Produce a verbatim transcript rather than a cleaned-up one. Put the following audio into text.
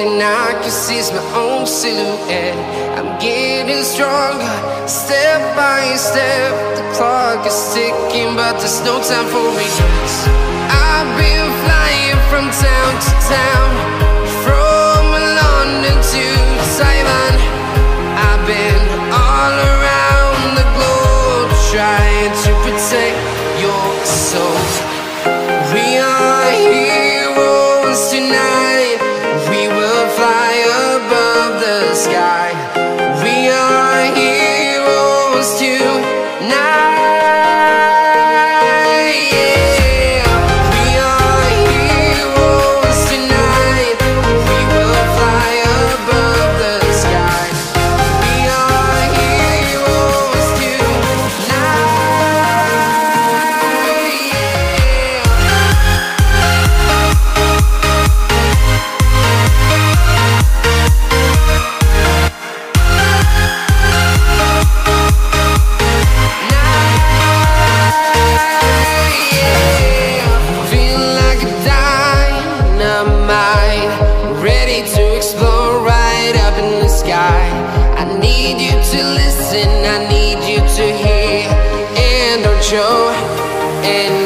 thing I can see is my own silhouette. I'm getting stronger, step by step. The clock is ticking, but there's no time for regrets. I've been flying from town to town, from London to Taiwan. I've been all around the globe, trying to protect your soul. We are heroes tonight. We will fly above the sky. We are heroes tonight. Yeah. We are heroes tonight. We will fly above the sky. We are heroes tonight. I need you to hear and don't show and